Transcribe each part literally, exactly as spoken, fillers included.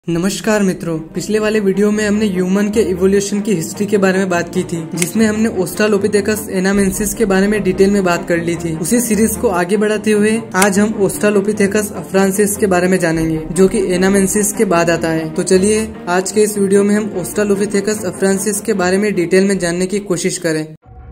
नमस्कार मित्रों, पिछले वाले वीडियो में हमने ह्यूमन के इवोल्यूशन की हिस्ट्री के बारे में बात की थी, जिसमें हमने ऑस्ट्रालोपिथेकस एनामेंसिस के बारे में डिटेल में बात कर ली थी। उसी सीरीज को आगे बढ़ाते हुए आज हम ऑस्ट्रालोपिथेकस अफ्रांसिस के बारे में जानेंगे, जो कि एनामेंसिस के बाद आता है। तो चलिए आज के इस वीडियो में हम ऑस्ट्रालोपिथेकस अफ्रांसिस के बारे में डिटेल में जानने की कोशिश करें।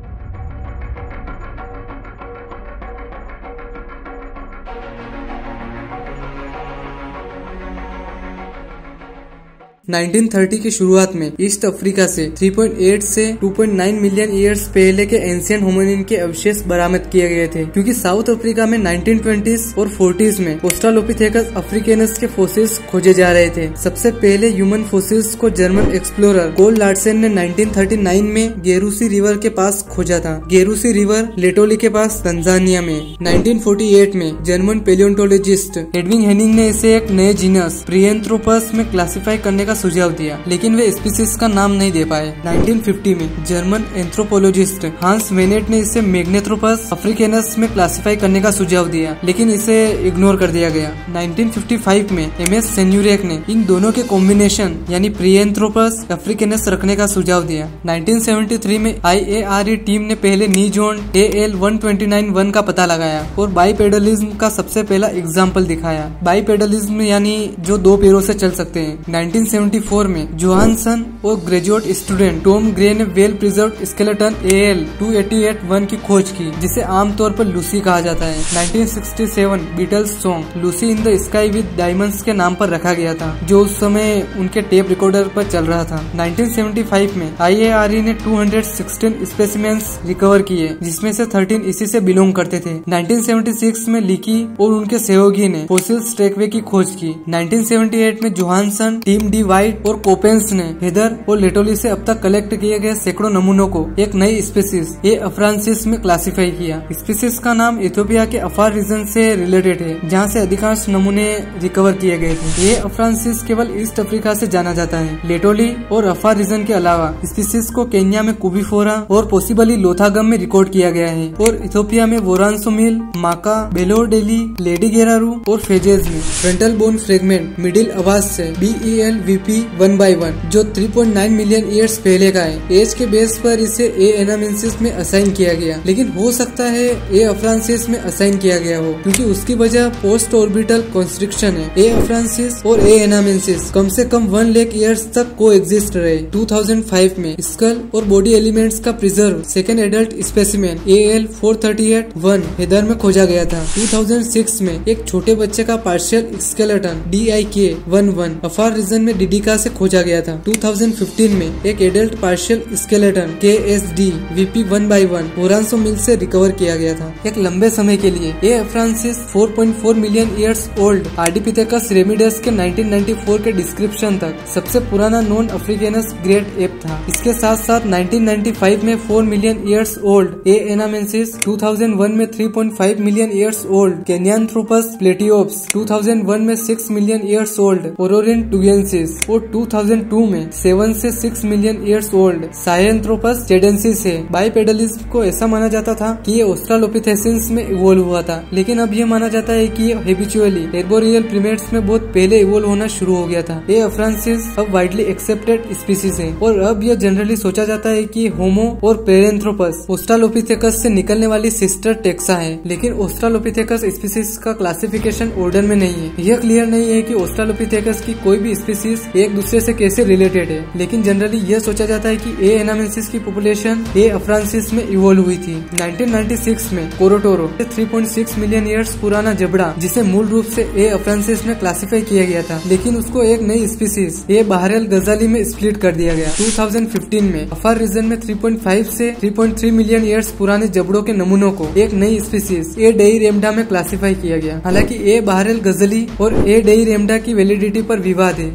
नाइनटीन थर्टी की शुरुआत में ईस्ट अफ्रीका से थ्री पॉइंट एट से two point nine million years पहले के एंशिएंट होमिनिन के अवशेष बरामद किए गए थे, क्योंकि साउथ अफ्रीका में नाइनटीन ट्वेंटीज़ और फोर्टीज़ में ऑस्ट्रालोपिथेकस अफ्रीकेनस के फोसिल्स खोजे जा रहे थे। सबसे पहले ह्यूमन फोसिल्स को जर्मन एक्सप्लोरर कोल लार्सन ने नाइनटीन थर्टी नाइन में गेरूसी रिवर के पास खोजा था। गेरूसी रिवर लेटोली के पास तंजानिया में। नाइनटीन फोर्टी एट में जर्मन पेलियोंटोलॉजिस्ट एडविन हेनिंग ने इसे एक नए जीनस प्रिएंथ्रोपस में क्लासिफाई करने का सुझाव दिया, लेकिन वे स्पीसीज का नाम नहीं दे पाए। नाइनटीन फिफ्टी में जर्मन एंथ्रोपोलॉजिस्ट हांस वेनेट ने इसे मैग्नेथ्रोपस अफ्रीकेनस में क्लासिफाई करने का सुझाव दिया, लेकिन इसे इग्नोर कर दिया गया। नाइनटीन फिफ्टी फाइव में एम एस सेन्यूरेक ने इन दोनों के कॉम्बिनेशन यानी प्रिएंथ्रोपस अफ्रीकेनस रखने का सुझाव दिया। नाइनटीन सेवेंटी थ्री में आई ए आर ई टीम ने पहले नी जोन A L one twenty nine one का पता लगाया और बाइपेडलिज्म का सबसे पहला एग्जाम्पल दिखाया। बाइपेडलिज्म यानी जो दो पैरों से चल सकते हैं। नाइनटीन सेवेंटी फोर में जोहानसन और ग्रेजुएट स्टूडेंट टॉम ग्रे ने well preserved skeleton A L two eighty eight one की खोज की, जिसे आमतौर पर लूसी कहा जाता है। Nineteen sixty seven Beatles song Lucy in the sky with diamonds के नाम पर रखा गया था, जो उस समय उनके टेप रिकॉर्डर पर चल रहा था। नाइनटीन सेवेंटी फाइव में आई ए आर ई ने two hundred sixteen specimens recover किए, जिसमें से थर्टीन इसी से बिलोंग करते थे। नाइनटीन सेवेंटी सिक्स में लीकी और उनके सहयोगी ने फोसिल्स ट्रैकवे की खोज की। नाइनटीन सेवेंटी एट में जोहानसन, टीम डी वाइट और कोपेंस ने हेदर और लेटोली से अब तक कलेक्ट किए गए सैकड़ों नमूनों को एक नई स्पीसीज ए अफ्रांसिस में क्लासिफाई किया। स्पीसीज का नाम इथियोपिया के अफार रीजन से रिलेटेड है, जहां से अधिकांश नमूने रिकवर किए गए थे। ये अफ्रांसिस केवल ईस्ट अफ्रीका से जाना जाता है। लेटोली और अफार रीजन के अलावा स्पीसीज को केन्या में कुबीफोरा और पॉसिबली लोथागम में रिकॉर्ड किया गया है, और इथियोपिया में वोरानसोमिल, माका, बेलोडेली, लेडी गेरारू और फेजेज में frontal bone fragment middle Awash से B E L V P one by one, जो three point nine million years पहले का है। एज के बेस पर इसे ए एनामेंसिस में असाइन किया गया, लेकिन हो सकता है ए अफ्रांसिस में असाइन किया गया हो, क्योंकि उसकी वजह पोस्ट ऑर्बिटल कंस्ट्रिक्शन है। ए अफ्रांसिस और ए एनामेंसिस कम से कम वन लाख ईयर्स तक को एग्जिस्ट रहे। टू थाउजेंड फाइव में स्कल और बॉडी एलिमेंट्स का preserve second adult specimen A L four thirty eight one Hadar में खोजा गया था। टू थाउजेंड सिक्स में एक छोटे बच्चे का partial skeleton D I K one one offer region में डिडिका से खोजा गया था। टू थाउजेंड फिफ्टीन में एक एडल्ट पार्शियल स्केलेटन के S D we P one by one वोरानसोमिल से रिकवर किया गया था। एक लंबे समय के लिए A afarensis four point four million years old Ardipithecus ramidus के नाइनटीन नाइंटी फोर के डिस्क्रिप्शन तक सबसे पुराना नॉन अफ्रीकेनस ग्रेट एप था। इसके साथ साथ नाइनटीन नाइंटी फाइव में four million years old A anamensis, two thousand one में three point five million years old Kenyanthropus platyops, two thousand one में six million years old Orrorin tugenensis और two thousand two में seven से six million years old Sahelanthropus tchadensis है। Bipedalism को ऐसा माना जाता था कि ये ऑस्ट्रालोपिथेसिस में इवोल्व हुआ था, लेकिन अब ये माना जाता है कि ये हैबिचुअली हेर्बोरियल प्रीमेट्स में बहुत पहले इवोल्व होना शुरू हो गया था। ये अफ्रांसिस अब वाइडली एक्सेप्टेड स्पीसीज है, और अब यह जनरली सोचा जाता है कि होमो और पेरेंथ्रोपस ऑस्ट्रालोपिथेकस से निकलने वाली सिस्टर टेक्सा है, लेकिन ऑस्ट्रालोपिथेकस स्पीसीज का क्लासिफिकेशन ऑर्डर में नहीं है। यह क्लियर नहीं है कि ऑस्ट्रालोपिथेकस की कोई भी स्पीसीज एक दूसरे से कैसे रिलेटेड है, लेकिन जनरली यह सोचा जाता है कि ए एनामेंसिस की पॉपुलेशन ए अफ्रांसिस में इवोल्व हुई थी। नाइनटीन नाइंटी सिक्स में Koro Toro three point six million years पुराना जबड़ा, जिसे मूल रूप से ए अफ्रांसिस में क्लासिफाई किया गया था, लेकिन उसको एक नई स्पीसीज ए बहरेल गजाली में स्प्लिट कर दिया गया। टू थाउजेंड फिफ्टीन में अफार रीजन में थ्री पॉइंट फाइव से three point three million years पुराने जबड़ों के नमूनों को एक नई स्पीसीज ए डेइरेम्डा में क्लासिफाई किया गया। हालांकि ए बहरेल गजली और ए डेइरेम्डा की वैलिडिटी पर विवाद है। ए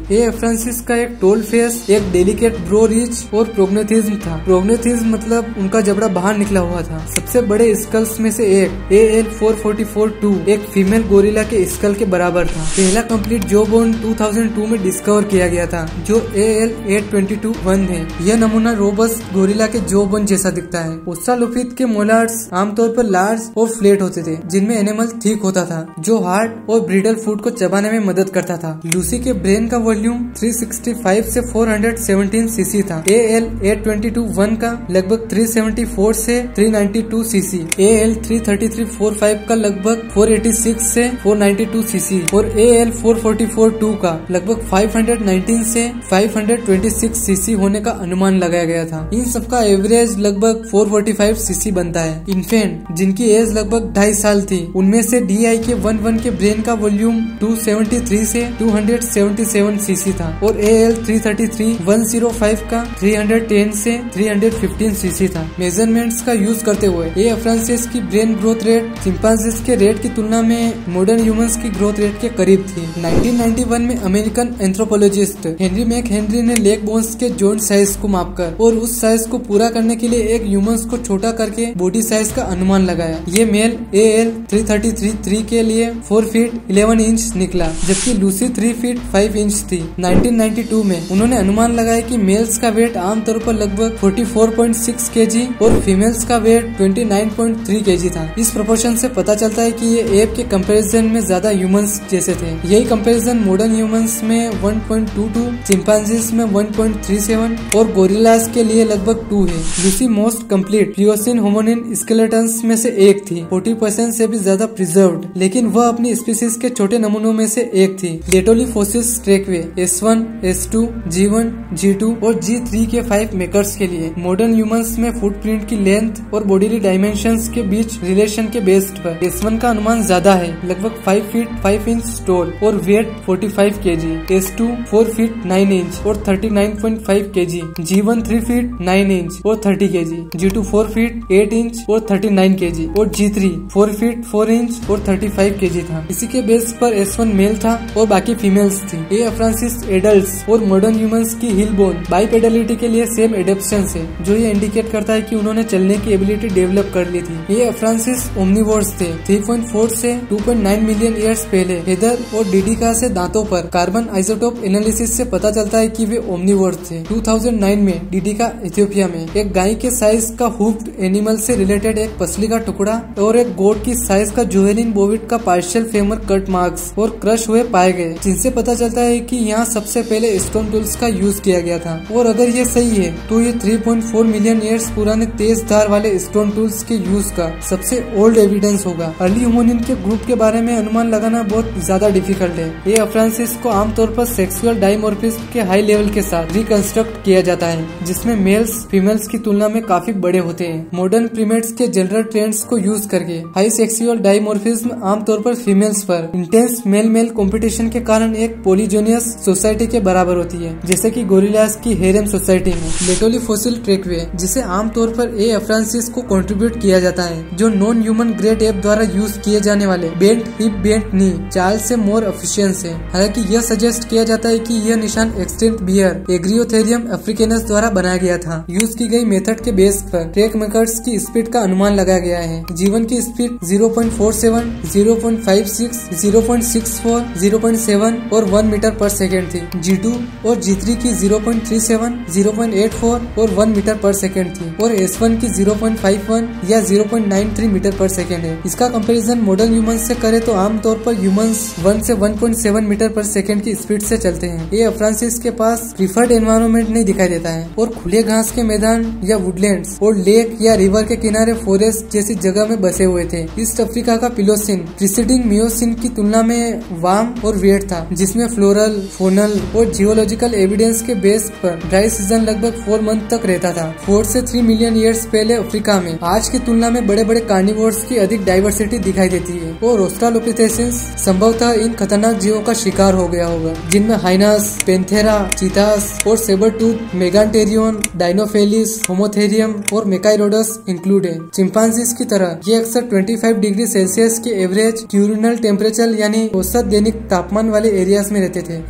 अफ्रांसिस का एक टोल फेस, एक डेलिकेट ब्रो रिच और प्रोग्नेथिज्म था। प्रोग्नेथिज्म मतलब उनका जबड़ा बाहर निकला हुआ था। सबसे बड़े स्कल्स में से एक A L four forty four two एक फीमेल गोरिल्ला के स्कल के बराबर था। पहला कंप्लीट जॉ बोन दो हज़ार दो में डिस्कवर किया गया था, जो A L eight two two one है। यह नमूना रोबस्ट गोरिल्ला के जॉ बोन जैसा दिखता है। ऑस्ट्रालोपिथ के मोलार्स आमतौर पर लार्ज और फ्लैट होते थे, जिनमें एनिमल थिक होता था, जो हार्ड और ब्रिडल फूड को चबाने में मदद करता था। लूसी के ब्रेन का वॉल्यूम तीन सौ पैंसठ से चार सौ सत्रह सीसी था। A L eight two two one का लगभग तीन सौ चौहत्तर से तीन सौ बानवे cc, A L three thirty three forty five का लगभग चार सौ छियासी से चार सौ बानवे सीसी और A L four forty four two का लगभग पाँच सौ उन्नीस से पाँच सौ छब्बीस सीसी होने का अनुमान लगाया गया था। इन सबका एवरेज लगभग चार सौ पैंतालीस सीसी बनता है। इन्फेंट जिनकी एज लगभग ढाई साल थी, उनमें से D I K one one के ब्रेन का वॉल्यूम दो सौ तिहत्तर से दो सौ सतहत्तर सीसी था और A L three thirty three one zero five का तीन सौ दस से तीन सौ पंद्रह सीसी था। मेजरमेंट्स का यूज करते हुए ए अफ्रांसिस की ब्रेन ग्रोथ रेट चिंपांजीज के रेट की तुलना में मॉडर्न ह्यूमंस की ग्रोथ रेट के करीब थी। नाइनटीन नाइंटी वन में American anthropologist Henry McHenry ने लेग बोन्स के जॉइंट साइज को मापकर और उस साइज को पूरा करने के लिए एक ह्यूमंस को छोटा करके बॉडी साइज का अनुमान लगाया। ये male A L three thirty three के लिए फोर फीट इलेवन इंच निकला, जबकि Lucy three feet five inch थी। नाइनटीन नाइंटी टू में उन्होंने अनुमान लगाया कि मेल्स का वेट आमतौर पर लगभग चौवालीस पॉइंट छह केजी और फीमेल्स का वेट उनतीस पॉइंट तीन केजी था। इस प्रोपोर्शन से पता चलता है कि ये एप के कंपैरिजन में ज्यादा ह्यूमंस जैसे थे। यही कंपैरिजन मॉडर्न ह्यूमंस में one point two two, chimpanzees में वन पॉइंट थ्री सेवन और गोरिल्लास के लिए लगभग टू है। Lucy most complete Pliocene hominin skeletons में से एक थी, चालीस परसेंट से भी ज्यादा प्रिजर्व्ड, लेकिन वह अपनी स्पीसीज के छोटे नमूनों में से एक थी। Laetoli fossils trackway S one, S two, G one, G two और जी थ्री के फाइव मेकर्स के लिए मॉडर्न ह्यूमंस में फुटप्रिंट की लेंथ और बॉडीली डायमेंशंस के बीच रिलेशन के बेस्ड पर एस वन का अनुमान ज्यादा है, लगभग five feet five inch tall और वेट पैंतालीस KG, S two four feet nine inch और उनतालीस point five KG, G one three feet nine inch और तीस KG, G two four feet eight inch और उनतालीस केजी और G three four feet four inch और पैंतीस केजी था। इसी के बेस पर एस वन मेल था और बाकी फीमेल्स थी। ए अफ्रांसिस एडल्ट्स और मॉडर्न ह्यूमंस की हिल बोन बाइपेडलिटी के लिए सेम एडेप्शन है, जो ये इंडिकेट करता है कि उन्होंने चलने की एबिलिटी डेवलप कर ली थी। ये अफ्रांसिस ओमनिवोर्स थे। थ्री पॉइंट फोर से two point nine million years पहले हेदर और डिडिका से दांतों पर कार्बन आइसोटोप एनालिसिस से पता चलता है कि वे ओमनिवोर्स थे। दो हज़ार नौ में डिडिका इथियोपिया में एक गाय के साइज का हुफ्ड एनिमल से रिलेटेड एक पसली का टुकड़ा और एक गोट की साइज का जुवेलिन बोविड का पार्शियल फेमर कट मार्क्स और क्रश हुए पाए गए, जिनसे पता चलता है कि यहाँ सबसे पहले स्टोन टूल्स का यूज किया गया था। और अगर ये सही है तो ये three point four million years पुराने तेज धार वाले स्टोन टूल्स के यूज का सबसे ओल्ड एविडेंस होगा। अर्ली ह्यूमनिन के ग्रुप के बारे में अनुमान लगाना बहुत ज्यादा डिफिकल्ट है। ये अफ्रांसिस को आमतौर पर सेक्सुअल डाइमॉर्फिज्म के हाई लेवल के साथ रिकंस्ट्रक्ट किया जाता है, जिसमें मेल्स फीमेल्स की तुलना में काफी बड़े होते हैं। मॉडर्न प्रीमेट्स के जनरल ट्रेंड्स को यूज करके हाई सेक्सुअल डाइमॉर्फिज्म आमतौर पर फीमेल्स पर इंटेंस मेल मेल कंपटीशन के कारण एक पॉलीजोनियस सोसाइटी के बराबर होती है, जैसे कि गोरिल्लास की हेरेम सोसाइटी में। लेटोलिफोसिल ट्रैकवे, जिसे आमतौर पर ए अफ्रांसिस को कंट्रीब्यूट किया जाता है, जो नॉन ह्यूमन ग्रेट एप द्वारा यूज किए जाने वाले बेंट हिप बेंट नी चाल से मोर एफिशिएंट है। हालांकि यह सजेस्ट किया जाता है कि यह निशान एक्सटिंक्ट बियर एग्रियोथेरियम अफ्रीकेनस द्वारा बनाया गया था। यूज की गई मेथड के बेस पर ट्रैक मेकर्स की स्पीड का अनुमान लगाया गया है। जीवन की speed zero point four seven, zero point five six, zero point six four, zero point seven और वन मीटर पर सेकेंड थी। जी टू और जी थ्री की zero point three seven, zero point eight four और one metre पर second थी और S one की ज़ीरो पॉइंट फाइव वन या zero point nine three metre पर सेकेंड है। इसका कंपैरिजन मॉडर्न ह्यूमंस से करे तो आमतौर पर ह्यूमंस वन से वन पॉइंट सेवन मीटर पर सेकेंड की स्पीड से चलते हैं। ये अफ्रांसिस के पास प्रीफर्ड एनवायरनमेंट नहीं दिखाई देता है और खुले घास के मैदान या वुडलैंड्स और लेक या रिवर के किनारे फॉरेस्ट जैसी जगह में बसे हुए थे। ईस्ट अफ्रीका का पिलोसिन प्रीसीडिंग मियोसिन की तुलना में वार्म और वेट था, जिसमें फ्लोरल, फोनल और जियोलॉजिकल एविडेंस के बेस पर ड्राई सीजन लगभग फोर मंथ तक रहता था। फोर से थ्री मिलियन ईयर्स पहले अफ्रीका में आज की तुलना में बड़े बड़े कार्निवोर्स की अधिक डाइवर्सिटी दिखाई देती है और ऑस्ट्रालोपिथेसिस संभवतः इन खतरनाक जीवों का शिकार हो गया होगा, जिनमें हाइनास, पेंथेरा, चीतास और सेबरटूथ, मेगांटेरियन, डायनोफेलिस, होमोथेरियम और मेकाइरोडस इंक्लूड है। चिंपांजीज की तरह ये अक्सर पच्चीस डिग्री सेल्सियस के एवरेज क्यूरिनल टेम्परेचर यानी औसत दैनिक तापमान वाले एरियाज में रहते थे। रात में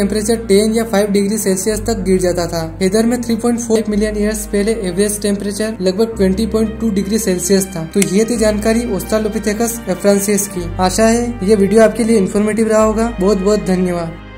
टेम्परेचर टेन या फाइव डिग्री सेल्सियस तक गिर जाता था। हेदर में three point four million years पहले एवरेज टेम्परेचर लगभग twenty point two degree Celsius था। तो ये थी जानकारी ऑस्ट्रालोपिथेकस एफ्रांसिस की। आशा है ये वीडियो आपके लिए इन्फॉर्मेटिव रहा होगा। बहुत बहुत धन्यवाद।